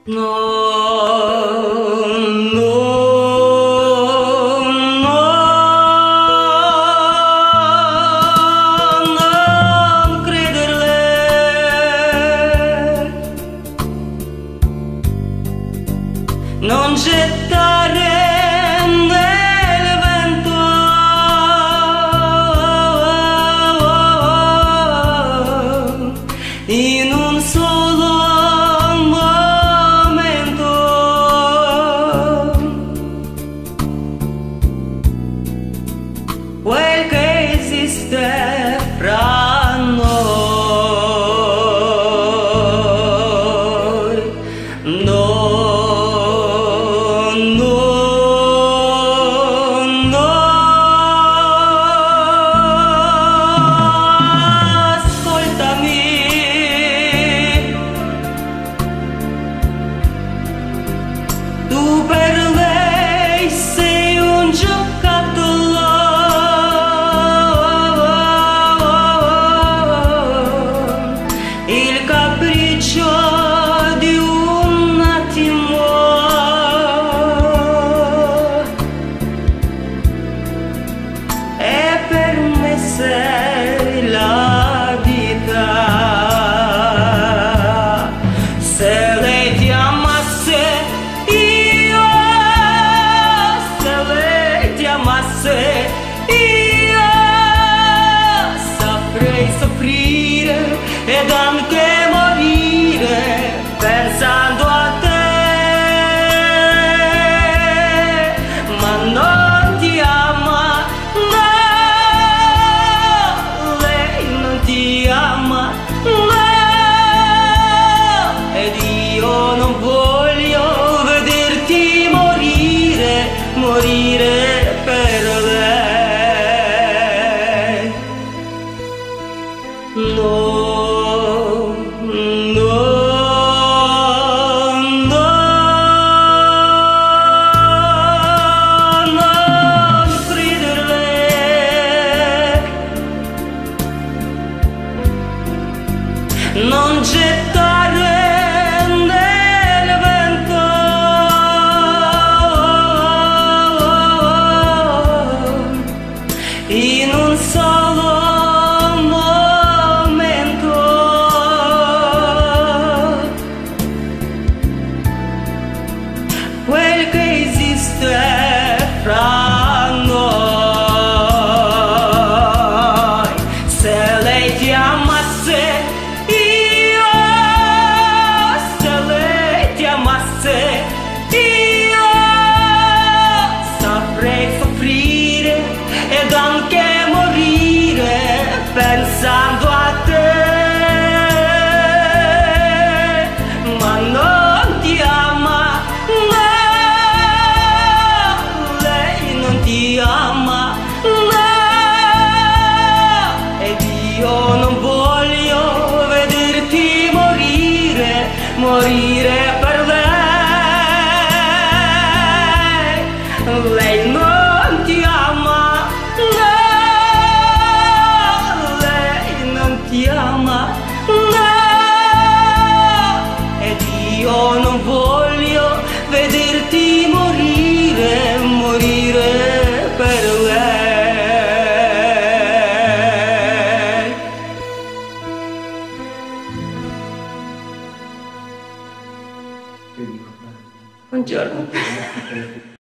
No, no, no, non crederle, non gettare nel vento in un solo quel che esiste fra noi. No, no, no. Ascoltami, tu per lei sei un giocattolo, il capriccio di un attimo, e per me sei la vita. Se lei ti amasse, io, se lei ti amasse, io saprei soffrire ed anche morire pensando a te, ma non ti ama, no, lei non ti ama, no, ed io non voglio vederti morire, morire per lei. No, no, no, non crederle, non gettare nel vento in un solo quel che esiste fra noi. Se lei ti amasse, io, se lei ti amasse, io saprei soffrire ed anche morire pensando a te, ma non ti ama, ti ama, no, ed io non voglio vederti morire, morire per lei. Lei non ti ama, no, lei non ti ama, no, ed io non voglio vederti morire, morire per lei. Buongiorno.